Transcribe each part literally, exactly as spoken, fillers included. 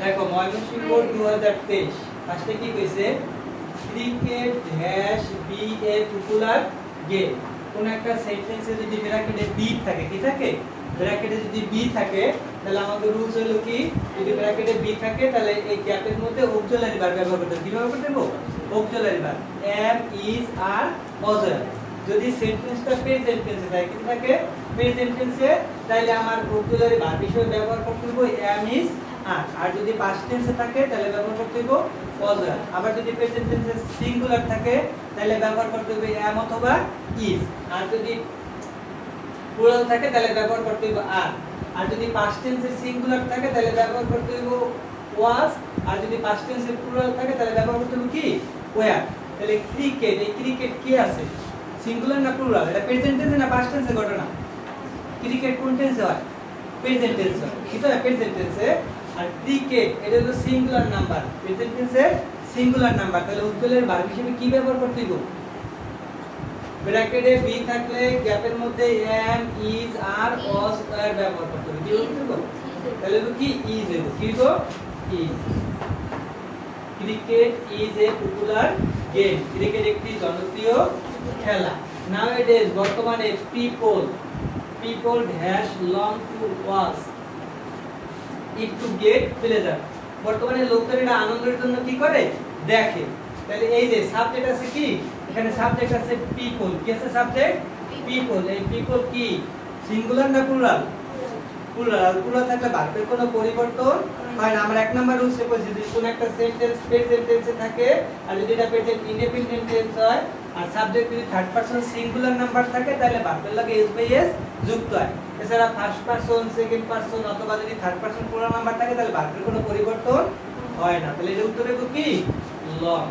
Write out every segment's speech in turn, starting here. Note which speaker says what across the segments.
Speaker 1: দেখো ময়মনসিংহ দুই হাজার তেইশ ফার্স্টে কি কইছে cricket dash be a popular game. কোন একটা সেন্টেন্সে যদি ব্র্যাকেটে বি থাকে, কি থাকে ব্র্যাকেটে যদি বি থাকে তাহলে আমাদের রুলস হলো কি যদি ব্র্যাকেটে বি থাকে তাহলে এই গ্যাপের মধ্যে অক্সিলারি ভার্ব ব্যবহার করতে হবে। কি ব্যবহার করতে হবে? Auxiliary verb am is R was. যদি সেন্টেন্সটা প্রেজেন্ট টেন্সে থাকে, কি থাকে প্রেজেন্ট টেন্সে, তাহলে আমার অক্সিলারি ভার্ব হিসেবে ব্যবহার করতে হবে এম ইজ আর। আর যদি পাস্ট টেন্সে থাকে তাহলে ব্যবহার করতে হবে ওয়াজ। আবার যদি প্রেজেন্ট টেন্সে সিঙ্গুলার থাকে তাহলে ব্যবহার করতে হবে এম অথবা ইজ। আর যদি প্লুরাল থাকে তাহলে ব্যবহার করতে হবে আর। আর যদি পাস্ট টেন্সে সিঙ্গুলার থাকে তাহলে ব্যবহার করতে হবে ওয়াজ। আর যদি পাস্ট টেন্সে প্লুরাল থাকে তাহলে ব্যবহার করতে হবে কি ওয়্যার। তাহলে ক্রিকেট, এই ক্রিকেট কি আছে সিঙ্গুলার না প্লুরাল? এটা প্রেজেন্ট টেন্সে না পাস্ট টেন্সে ঘটনা? ক্রিকেট কোন টেন্সে হয়? প্রেজেন্ট টেন্সে। কি তো প্রেজেন্ট টেন্সে। আর ক্রিকেট এটা হলো সিঙ্গুলার নাম্বার, প্রেজেন্ট টেন্সে সিঙ্গুলার নাম্বার। তাহলে উজ্জ্বলের ভার্ব হিসেবে কি ব্যবহার করতে হবে? ব্র্যাকেটে বি থাকলে গ্যাপের মধ্যে am is R was were ব্যবহার করতে হবে। কি বলতে হবে? তাহলে কি ইজ হবে। কি গো is. Cricket is a popular game. Cricket একটি জনপ্রিয় খেলা। নাওএডেজ বর্তমানে people people has long to watch it to get pleasure. বর্তমানে লোকেরা আনন্দের জন্য কি করে? দেখে। তাহলে এই যে সাবজেক্ট আছে কি এখানে সাবজেক্ট আছে পিপল। কি আছে সাবজেক্ট? পিপল। এই পিপল কি সিঙ্গুলার না প্লুরাল? প্লুরাল। প্লুরাল থাকলে ভার্বের কোনো পরিবর্তন হয় না। আমরা এক নাম্বার রুলসে কইছি যদি কোন একটা সেন্টেন্স প্রেজেন্ট টেন্সে থাকে আর যদি এটা প্রেজেন্ট ইনডিপেন্ডেন্ট টেন্স হয় আর সাবজেক্ট যদি থার্ড পারসন সিঙ্গুলার নাম্বার থাকে তাহলে ভার্বের লাগে এস বাই এস যুক্ত হয়। এছাড়া ফার্স্ট পারসন, সেকেন্ড পারসন অথবা যদি থার্ড পারসন প্লুরাল নাম্বার থাকে তাহলে ভার্বের কোনো পরিবর্তন হয় না। তাহলে এর উত্তর হবে কি লং।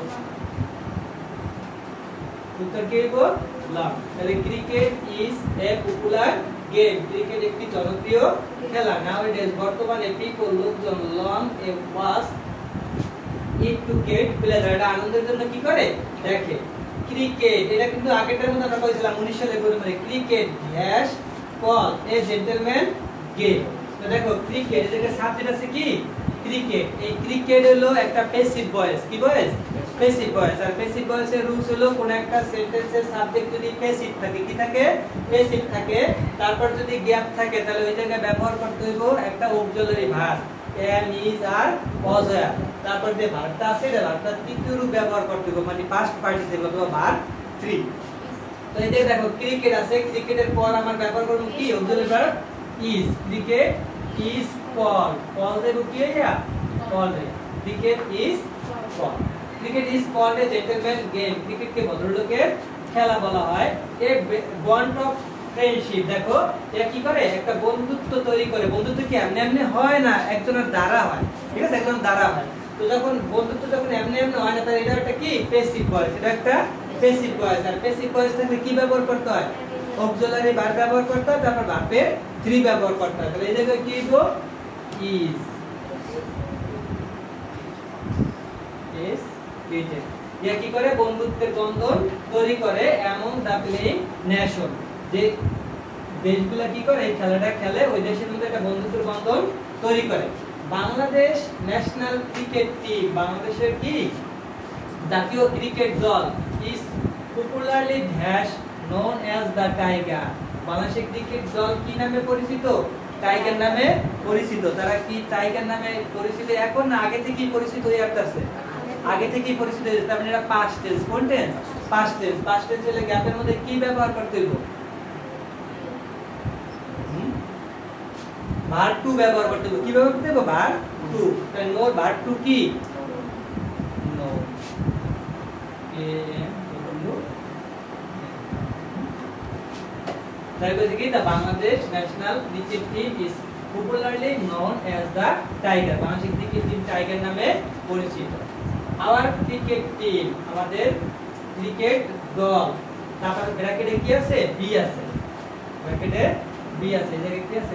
Speaker 1: উত্তর কি হবে লং। তাহলে cricket is a popular game. Cricket একটি জনপ্রিয় খেলা। নাওএডেজ বর্তমানে পিপল লোকজন long a watch it to get pleasure এটা আনন্দের জন্য কি করে? দেখে। ক্রিকেট এটা কিন্তু আগেরটার মধ্যে আমরা কইছিলাম উনিশ সালে বলে মানে cricket dash call a gentleman game. তো দেখো ক্রিকেট এটাকে সাবজেক্ট আছে কি ক্রিকেট। এই ক্রিকেট হলো একটা প্যাসিভ ভয়েস। কি ভয়েস? Passive voice. আর প্যাসিভ ভয়েসের রুলস হলো কোন একটা সেন্টেন্সের সাবজেক্ট যদি প্যাসিভ থাকে, কি থাকে প্যাসিভ থাকে, তারপর যদি গ্যাপ থাকে তাহলে ওই জায়গায় ব্যবহার করতে হইব একটা auxiliary verb am is R was. তারপর যে ভার্বটা আছে এটা ভার্বটা তৃতীয় রূপ ব্যবহার করতে হইব মানে পাস্ট পার্টিসিপল অথবা ভার্ব থ্রি। তো এই যে দেখো ক্রিকেট আছে, ক্রিকেটের পর আমরা ব্যবহার করব কি auxiliary verb is. Cricket is call call দেব কি হইয়া কল দে। Cricket is call cricket is called a gentleman game. ক্রিকেটকে ভদ্রলোকের খেলা বলা হয়। A bond of friendship. দেখো এটা কি করে? একটা বন্ধুত্ব তৈরি করে। বন্ধুত্ব কি এমনি এমনি হয় না, একজনের দ্বারা হয়। ঠিক আছে, একজন দ্বারা হয়। তো যখন বন্ধুত্ব যখন এমনি এমনি হয় না তাহলে এটা একটা কি প্যাসিভ ভয়েস। এটা একটা প্যাসিভ ভয়েস। আর প্যাসিভ ভয়েস থাকলে কি ব্যবহার করতে হয়? অক্সিলারি ভার্ব ব্যবহার করতে হয়, তারপর ভার্বের থ্রি ব্যবহার করতে হয়। তাহলে এই জায়গায় কি হইব ইজ ইজ ক্রিকেট। ইয়া কি করে? বন্ধুত্বের বন্ধন তৈরি করে এমন দা প্লেইং নেশন। যে দেশগুলা কি করে এই খেলাটা খেলে ওই দেশের মধ্যে একটা বন্ধুত্বের বন্ধন তৈরি করে। বাংলাদেশ ন্যাশনাল ক্রিকেট টিম বাংলাদেশের কি জাতীয় ক্রিকেট দল is popularly dash known as the tiger। বাংলাদেশের ক্রিকেট দল কি নামে পরিচিত? টাইগার নামে পরিচিত। তারা কি টাইগার নামে পরিচিত এখন না আগে থেকেই পরিচিত হয়ে আসছে? আগে থেকেই পরিচিত হয়েছে। তার মানে এটা পাস্ট টেন্স। কোন টেন্স? Past tense. পাস্ট টেন্স হলে গ্যাপের মধ্যে কি ব্যবহার করতে হইব? ভার্ব টু ব্যবহার করতে হইব। কি ব্যবহার করতে হইব? Verb two. তাহলে নো ভার্ব টু কি নো এ তাই বলতে কি the Bangladesh national cricket team is popularly known as the tiger। Bangladesh cricket team tiger নামে পরিচিত। our cricket team আমাদের ক্রিকেট দল। তারপর ব্র্যাকেটে কি আছে? বি আছে। ব্র্যাকেটে বি আছে। এই জায়গায় কি আছে?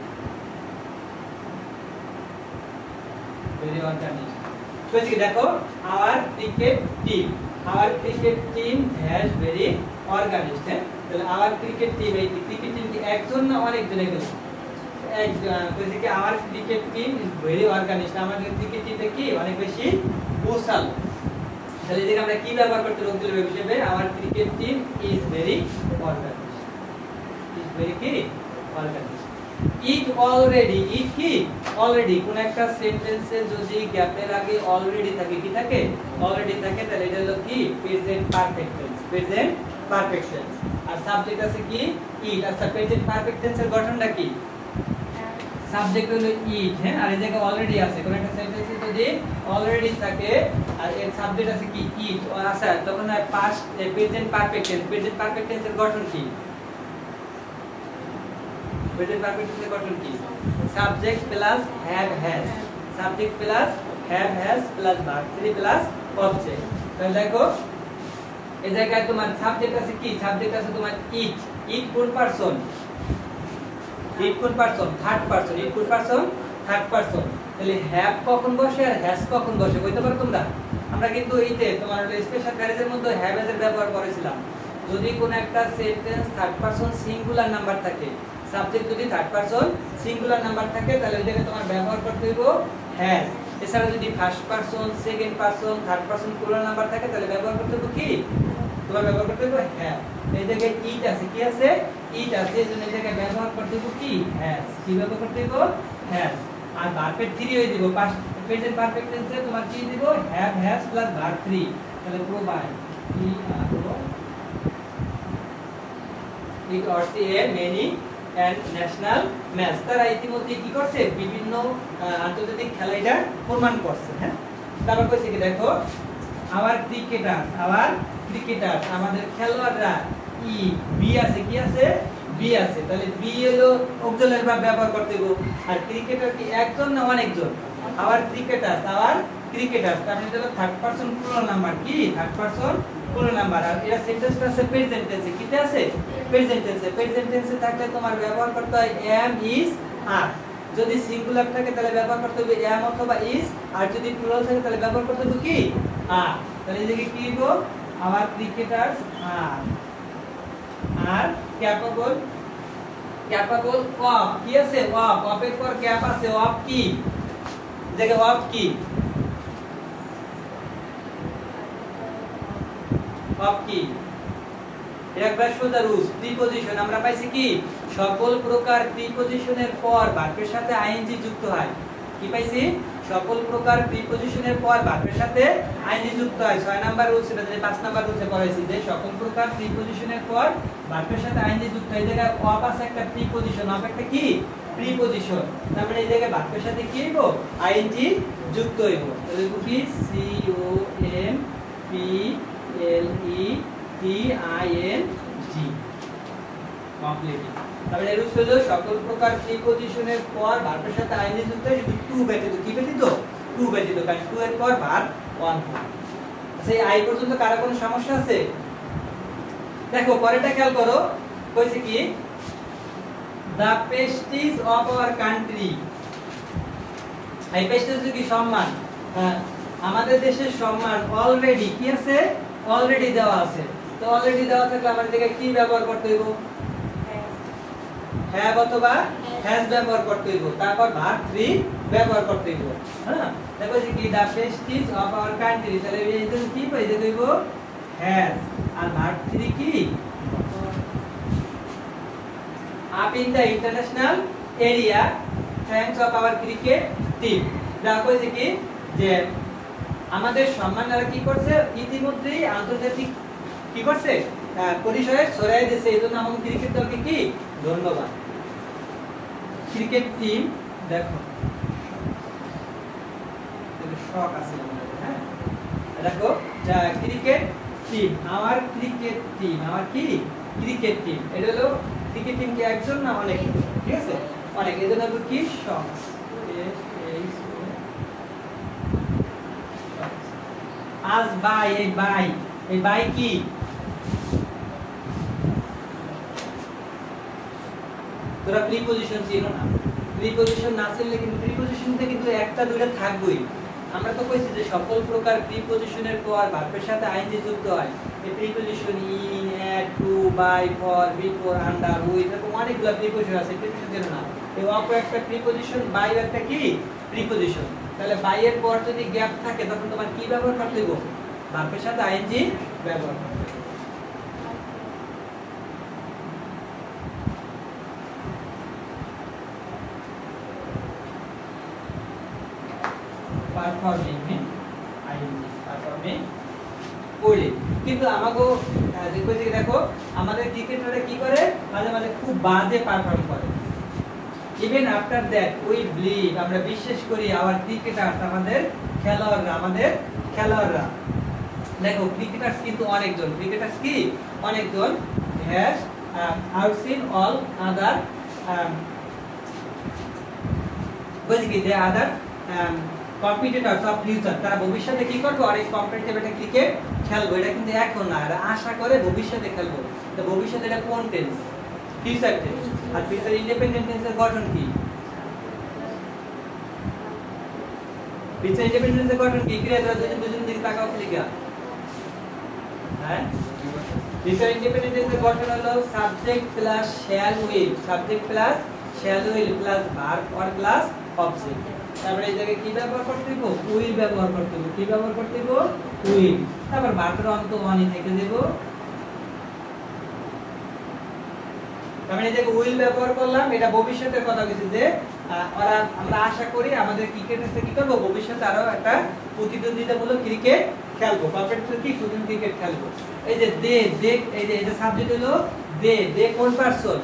Speaker 1: Very organized. তো এই দেখো our cricket team our cricket team has very organized। তাহলে our cricket team এই ক্রিকেট টিম কি একজন না অনেকজন? এগুলো এক কইছে কি আমার cricket team is very organized, আমাদের ক্রিকেট টিমটা কি অনেক বেশি গোছালো। তাহলে এদিকে আমরা কি ব্যবহার করতে রোগ দিলে হিসেবে আমার cricket team is very organized, is very কি অর্গানাইজড। ইট অলরেডি, ইট কি অলরেডি, কোন একটা সেন্টেন্সে যদি গ্যাপের আগে অলরেডি থাকে, কি থাকে অলরেডি থাকে, তাহলে এটা হলো কি present perfect tense, present perfect tense. আর সাবজেক্ট আছে কি ইট। আচ্ছা প্রেজেন্ট পারফেক্ট টেন্সের গঠনটা কি? সাবজেক্ট হলো ইট, হ্যাঁ, আর এই জায়গায় অলরেডি আছে, কোন একটা সেন্টেন্সে যদি অলরেডি থাকে আর এর সাবজেক্ট আছে কি ইট, আচ্ছা তখন হয় past present perfect tense. Present perfect টেন্সের গঠন কি? প্রেজেন্ট পারফেক্ট টেন্সের গঠন কি? Subject plus have has, subject plus have has plus verb three plus object. তাহলে দেখো এই জায়গায় তোমার সাবজেক্ট আছে কি? সাবজেক্ট আছে তোমার ইট। ইট কোন পারসন? ইট কোন পারসন? Third person. ইট কোন পারসন? Third person. তাহলে হ্যাভ কখন বসে আর হ্যাজ কখন বসে কইতে পারো তোমরা? আমরা কিন্তু এইতে তোমার স্পেশাল ফ্রেজের মধ্যে হ্যাভ হ্যাজ এর ব্যবহার করেছিলাম। যদি কোন একটা sentence third person singular number থাকে, সাবজেক্ট যদি থার্ড পারসন সিঙ্গুলার নাম্বার থাকে, তাহলে ওই জায়গায় তোমার ব্যবহার করতে হইব হ্যাজ। এছাড়া যদি first person, second person, third person plural number থাকে, তাহলে ব্যবহার করতে হইব কি? তোমার ব্যবহার করতে হইব হ্যাভ। এই জায়গায় ইট আছে, কি আছে? ইট আছে, এজন্য এই জায়গায় ব্যবহার করতে হইব কি হ্যাজ। কি ব্যবহার করতে হইব? হ্যাজ। আর ভার্বের থ্রি হয়ে দিব, পাস্ট প্রেজেন্ট পারফেক্ট টেন্সে তোমার কি দিব? Have has plus verb three. তাহলে প্রোভাইড ই আর ও ইট অর্থে a many and national match. তারা ইতিমধ্যে কি করছে? বিভিন্ন আন্তর্জাতিক খেলা এটা প্রমাণ করছে, হ্যাঁ। তারপর কইছে কি দেখো, আওয়ার ক্রিকেটার, আওয়ার ক্রিকেটার আমাদের খেলোয়াড়রা ই বি আছে, কি আছে? বি আছে। তাহলে বি হলো অক্সিলারি ভার্ব ব্যবহার করতে গো। আর ক্রিকেটার কি একজন না অনেকজন? আওয়ার ক্রিকেটার, আওয়ার ক্রিকেটার, তার মানে হলো থার্ড পারসন প্লুরাল নাম্বার, কি থার্ড পারসন প্লুরাল নাম্বার। আর এটা সেন্টেন্সটা আছে প্রেজেন্ট টেন্সে, কিতে আছে? প্রেজেন্ট টেন্সে। প্রেজেন্ট টেন্সে থাকলে তোমার ব্যবহার করতে হয় am is are। যদি সিঙ্গুলার থাকে তাহলে ব্যবহার করতে হবে am অথবা is, আর যদি প্লুরাল থাকে তাহলে ব্যবহার করতে হবে কি are। তাহলে এদিকে কি লিখব? our cricketers are are capable, capable of, কি আছে? of, of এর পর ক্যাপ আছে, of কি জায়গা? of কি of কি একবার সোজা রুলস। প্রিপজিশন আমরা পাইছি কি সকল প্রকার প্রিপজিশনের পর ভার্বের সাথে আইএনজি যুক্ত হয়। কি পাইছি? সকল প্রকার প্রিপজিশনের পর ভার্বের সাথে আইএনজি যুক্ত হয়। ছয় নাম্বার রুলস, এটা যে পাঁচ নাম্বার রুলসে পড়াইছি যে সকল প্রকার প্রিপজিশনের পর ভার্বের সাথে আইএনজি যুক্ত হয়। এই জায়গায় অফ আছে একটা প্রিপজিশন, অফ একটা কি প্রিপজিশন, তার মানে এই জায়গায় ভার্বের সাথে কি হইব? আইএনজি যুক্ত হইব। তাহলে কি C O M P L E T I N G complete. তাহলে এর উত্তর হলো সকল প্রকার প্রিপজিশনের পর ভার্বের সাথে আইএনজি যুক্ত হয় যদি টু ব্যতীত, কি ব্যতীত? টু ব্যতীত, কারণ টু এর পর ভার্ব ওয়ান হয়। আচ্ছা এই আই পর্যন্ত কারো কোনো সমস্যা আছে? দেখো পরেরটা খেয়াল করো, কইছে কি the prestige of our country. এই প্রেস্টিজ কি সম্মান, হ্যাঁ আমাদের দেশের সম্মান অলরেডি কি আছে? অলরেডি দেওয়া আছে। তো অলরেডি দেওয়া থাকলে আমাদের দিকে কি ব্যবহার করতে হইব? হ্যাভ অথবা হ্যাজ ব্যবহার করতে হইব, তারপর ভার্ব থ্রি ব্যবহার করতে হইব, হ্যাঁ। দেখো যে কি the prestige of our country, তাহলে এই জন্য কি পাইতে হইব? হ্যাজ। আর ভার্ব থ্রি কি up in the international area thanks of our cricket team. দেখো যে কি যে আমাদের সম্মানরা কি করছে? ইতিমধ্যেই আন্তর্জাতিক কি করছে? পরিসরে ছড়াই দিয়েছে, এইজন্য আমাদের ক্রিকেট দলকে কি ধন্যবাদ। ক্রিকেট টিম দেখো শখ আছে আমাদের, হ্যাঁ দেখো ক্রিকেট টিম, আমার ক্রিকেট টিম, আমার কি ক্রিকেট টিম, এটা হলো ক্রিকেট টিম কি একজন না অনেক? ঠিক আছে অনেক, এজন্য কি শখ। আজ বাই, এই বাই, এই বাই কি তোরা প্রিপজিশন ছিল না, প্রিপজিশন না ছিল কিন্তু প্রিপজিশনতে কিন্তু একটা দুইটা থাকবেই। আমরা তো কইছি যে সকল প্রকার প্রিপজিশনের পর ভার্বের সাথে আইএনজি যুক্ত হয়। এই preposition in, at, to, by, for, before, under, with, এরকম অনেকগুলো প্রিপজিশন আছে, প্রিপজিশন ছিল না। এই অফ একটা প্রিপজিশন, বাই একটা কি প্রিপজিশন। তাহলে বাই এর পর যদি গ্যাপ থাকে তখন তোমার কি ব্যবহার করতে হবে? ভার্বের সাথে আইএনজি ব্যবহার করতে হবে। পারফর্মিং আইএনজি পারফর্মিং করে। কিন্তু আমাগো দেখো আমাদের ক্রিকেটাররা কি করে, মাঝে মাঝে খুব বাজে পারফর্ম করে। Even after that we believe, আমরা বিশ্বাস করি আওয়ার ক্রিকেটার্স, আমাদের খেলোয়াড়রা, আমাদের খেলোয়াড়রা দেখো ক্রিকেটার্স কিন্তু অনেকজন, ক্রিকেটার্স কি অনেকজন has outseen all other basically they other competitors of future, তারা ভবিষ্যতে কি করবে, অনেক কম্পিটিটিভ একটা ক্রিকেট খেলবো। এটা কিন্তু এখন না, আর আশা করে ভবিষ্যতে খেলবো। তো ভবিষ্যতে এটা কোন টেন্স? Future tense. আর ফিউচার ইন্ডিপেন্ডেন্ট টেন্সের গঠন কি? ফিউচার ইন্ডিপেন্ডেন্সের গঠন কি? ক্রিয়া দ্বারা দুজন দুজন দিকে তাকাও লিখা। হ্যাঁ, ফিউচার ইন্ডিপেন্ডেন্ট টেন্সের গঠন হলো subject plus shall will, subject plus shall will plus verb or plus object. তারপরে এই জায়গায় কি ব্যবহার করতে দিব? উইল ব্যবহার করতে দিব। কি ব্যবহার করতে দিব? উইল। তারপর ভার্বের অন্ত ওয়ানই থেকে দেব। তারপরে এই জায়গায় উইল ব্যবহার করলাম, এটা ভবিষ্যতের কথা বলছি যে ওরা, আমরা আশা করি আমাদের ক্রিকেটাররা কি করব, ভবিষ্যতে আরো একটা প্রতিদ্বন্দ্বিতামূলক ক্রিকেট খেলবো, কম্পিটিটিভ কি প্রতিদ্বন্দ্বী ক্রিকেট খেলবো। এই যে দে, দে এই যে এটা সাবজেক্ট হলো দে, দে কোন পারসন?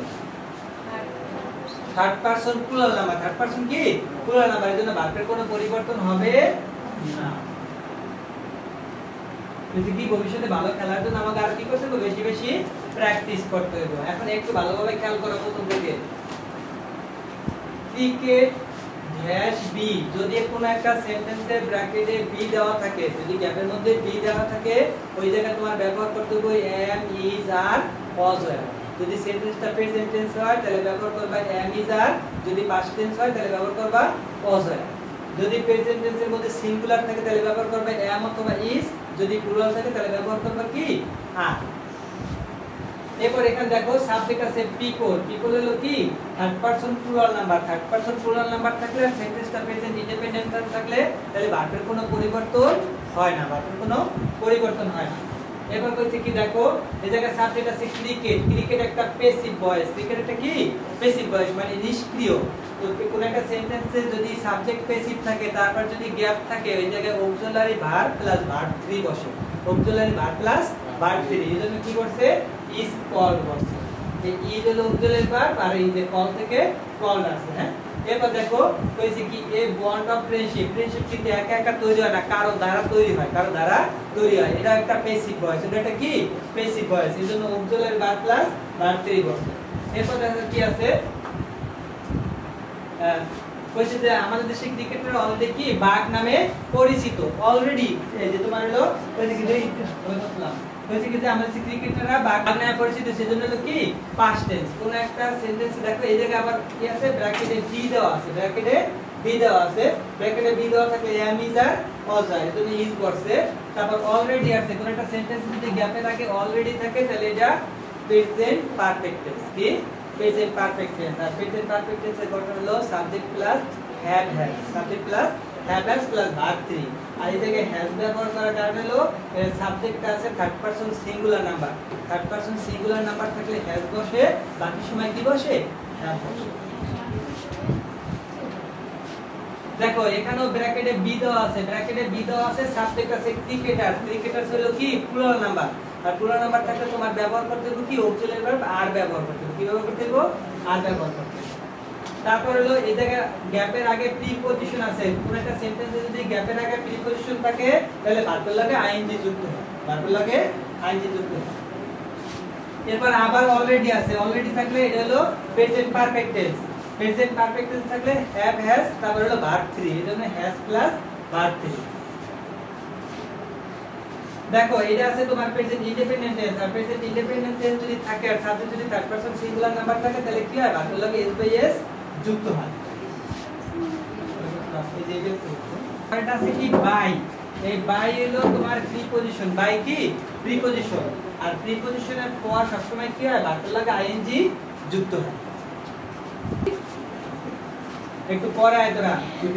Speaker 1: Third person plural number. Third person কি প্লুরাল নাম্বার, এজন্য ভার্বের কোনো পরিবর্তন হবে না। যদি কি ভবিষ্যতে ভালো খেলার জন্য আমাকে আর কি করতে হবে, বেশি বেশি প্র্যাকটিস করতে হবে। এখন একটু ভালোভাবে খেয়াল করো প্রথম থেকে। ক্রিকেট ড্যাশ বি, যদি কোনো একটা সেন্টেন্সে ব্র্যাকেটে বি দেওয়া থাকে, যদি গ্যাপের মধ্যে বি দেওয়া থাকে, ওই জায়গায় তোমার ব্যবহার করতে হবে এম, ইজ, আর, ওয়াজ। যদি সেন্টেন্সটা প্রেজেন্ট টেন্স হয় তাহলে ব্যবহার করবা এম, ইজ, আর। যদি পাস্ট টেন্স হয় তাহলে ব্যবহার করবা ওয়াজ। যদি প্রেজেন্ট টেন্সের মধ্যে সিঙ্গুলার থাকে তাহলে ব্যবহার করবা এম অথবা ইজ। যদি প্লুরাল থাকে তাহলে ব্যবহার করবা কি আর। এরপর এখানে দেখো সাবজেক্ট আছে পিপল। পিপল হলো কি third person plural number. Third person plural number থাকলে আর সেন্টেন্সটা প্রেজেন্ট ইন্ডিপেন্ডেন্ট থাকলে তাহলে ভার্বের কোনো পরিবর্তন হয় না, ভার্বের কোনো পরিবর্তন হয় না। এবার কইছে কি দেখো, এই জায়গায় সাবজেক্ট আছে ক্রিকেট। ক্রিকেট একটা প্যাসিভ ভয়েস। ক্রিকেট একটা কি প্যাসিভ ভয়েস, মানে নিষ্ক্রিয়। তো কোন একটা সেন্টেন্সে যদি সাবজেক্ট প্যাসিভ থাকে, তারপর যদি গ্যাপ থাকে, ওই জায়গায় auxiliary verb plus verb three বসে। Auxiliary verb plus verb three, এজন্য কি করছে ইজ কল করছে। এই ইজ হলো অক্সিলারি ভার্ব, আর এই যে কল থেকে কল আসছে। হ্যাঁ, এবার দেখো কইছে কি a bond of friendship. Friendship কিন্তু একা একা তৈরি হয় না, কারো দ্বারা তৈরি হয়, কারো দ্বারা তৈরি হয়। এটা একটা প্যাসিভ ভয়েস, এটা কি প্যাসিভ ভয়েস, এজন্য auxiliary verb plus verb three বসে। এরপর দেখো কি আছে, কইছে যে আমাদের দেশে ক্রিকেটার অলরেডি কি বাঘ নামে পরিচিত। অলরেডি এই যে তোমার হলো কইছে কি যে বললাম, কইছে কি যে আমাদের দেশে ক্রিকেটাররা বাঘ নামে পরিচিত, সেজন্য হলো কি পাস্ট টেন্স। কোন একটা সেন্টেন্স দেখো এই জায়গায় আবার কি আছে, ব্র্যাকেটে বি দেওয়া আছে, ব্র্যাকেটে বি দেওয়া আছে। ব্র্যাকেটে বি দেওয়া থাকলে এম, ইজ, আর, ওয়াজ হয়, এজন্য ইজ করছে। তারপর অলরেডি আছে। কোন একটা সেন্টেন্স যদি গ্যাপে থাকে অলরেডি থাকে তাহলে এটা প্রেজেন্ট পারফেক্ট টেন্স। কি প্রেজেন্ট পারফেক্ট টেন্স। আর প্রেজেন্ট পারফেক্ট টেন্সের গঠন হলো subject plus have has, subject plus have has plus verb three. আর এই জায়গায় হ্যাজ ব্যবহার করার কারণ হলো সাবজেক্টটা আছে third person singular number. Third person singular number থাকলে হ্যাজ বসে, বাকি সময় কি বসে হ্যাভ বসে। দেখো এখানেও ব্র্যাকেটে বি দেওয়া আছে, ব্র্যাকেটে বি দেওয়া আছে, সাবজেক্ট আছে ক্রিকেটার। ক্রিকেটার হলো কি প্লুরাল নাম্বার। আর প্লুরাল নাম্বার থাকলে তোমার ব্যবহার করতে হবে কি অক্সিলারি ভার্ব আর ব্যবহার করতে হবে। কি ব্যবহার করতে হবে? আর ব্যবহার করতে হবে। তারপর হলো এই জায়গা গ্যাপের আগে প্রিপজিশন আছে। কোন একটা সেন্টেন্সে যদি গ্যাপের আগে প্রিপজিশন থাকে তাহলে ভার্বের লাগে আইএনজি যুক্ত হয়, ভার্বের লাগে আইএনজি যুক্ত হয়। এরপর আবার অলরেডি আছে। অলরেডি থাকলে এটা হলো present perfect tense. Present perfect tense থাকলে হ্যাভ হ্যাজ, তারপর হলো ভার্ব থ্রি, এজন্য হ্যাজ প্লাস ভার্ব থ্রি। দেখো এটা আছে তোমার প্রেজেন্ট ইন্ডিপেন্ডেন্ট টেন্স। আর প্রেজেন্ট ইন্ডিপেন্ডেন্ট টেন্স যদি থাকে আর সাবজেক্ট যদি থার্ড পারসন সিঙ্গুলার নাম্বার থাকে তাহলে কি হয়, ভার্বের লাগে এস বাই এস যুক্ত হয়। এই যে এটা আছে কি বাই। এই বাই হলো তোমার প্রিপজিশন। বাই কি প্রিপজিশন। আর প্রিপজিশনের পর সবসময় কি হয়, ভার্বের লাগে আইএনজি যুক্ত হয়। একটু পরে আয় তোরা।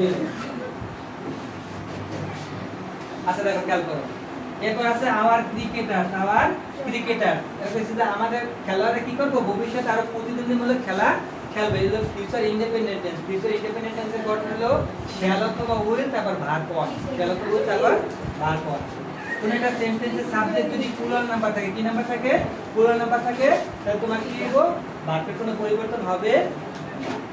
Speaker 1: আচ্ছা দেখো খেয়াল করো, এরপর আছে আওয়ার ক্রিকেটার। আওয়ার ক্রিকেটার এরপর যে আমাদের খেলোয়াড়রা কি করবে, ভবিষ্যতে আরো প্রতিদ্বন্দ্বীমূলক খেলা খেলবে। এগুলো ফিউচার ইন্ডিপেন্ডেন্স। ফিউচার ইন্ডিপেন্ডেন্সের গঠন হলো শ্যাল অথবা উইল, তারপর ভার্ব ওয়ান। শ্যাল অথবা উইল, তারপর ভার্ব ওয়ান। কোন একটা সেন্টেন্সের সাবজেক্ট যদি প্লুরাল নাম্বার থাকে, কি নাম্বার থাকে, প্লুরাল নাম্বার থাকে, তাহলে তোমার কি লিখবো, ভার্বের কোনো পরিবর্তন হবে